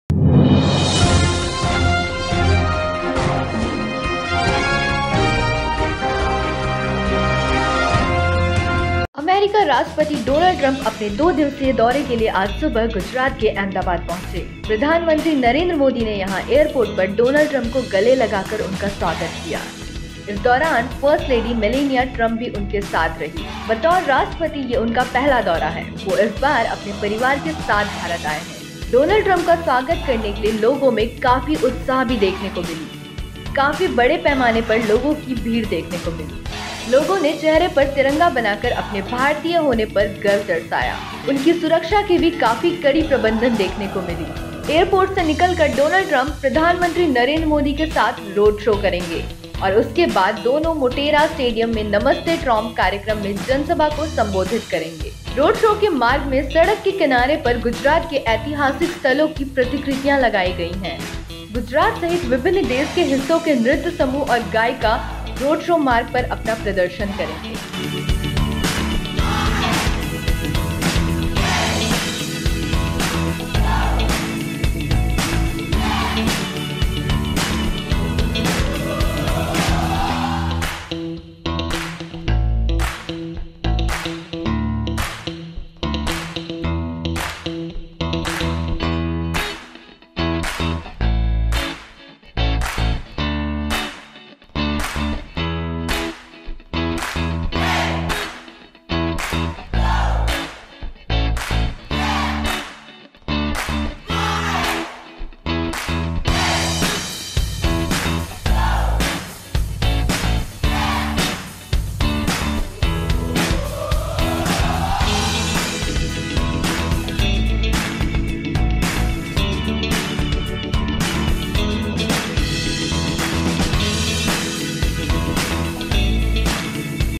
America राष्ट्रपति Donald Trump अपने 2 दिवसीय दौरे के लिए आज सुबह गुजरात के अहमदाबाद पहुंचे। प्रधानमंत्री नरेंद्र मोदी ने यहां एयरपोर्ट पर डोनाल्ड ट्रंप को गले लगाकर उनका स्वागत किया। इस दौरान फर्स्ट लेडी मेलानिया ट्रंप भी उनके साथ रही। बतौर राष्ट्रपति ये उनका पहला दौरा है। वो इस बार अपने परिवार के साथ भारत आए हैं। डोनाल्ड ट्रंप का स्वागत करने के लिए लोगों में काफी उत्साह भी देखने को मिली। काफी बड़े पैमाने पर लोगों की भीड़ देखने को मिली। लोगों ने चेहरे पर तिरंगा बनाकर अपने भारतीय होने पर गर्व दर्शाया। उनकी सुरक्षा के भी काफी कड़ी प्रबंधन देखने को मिली। एयरपोर्ट से निकलकर डोनाल्ड ट्रंप प्रधानमंत्री नरेंद्र मोदी के साथ रोड शो करेंगे और उसके बाद दोनों मोटेरा स्टेडियम में नमस्ते ट्रंप कार्यक्रम में जनसभा को संबोधित करेंगे। रोड शो के मार्ग में सड़क के किनारे पर गुजरात के ऐतिहासिक स्थलों की प्रतिकृतियां लगाई गई हैं। गुजरात सहित विभिन्न देश के हिस्सों के नृत्य समूह और गायिका रोड शो मार्ग पर अपना प्रदर्शन करेंगे।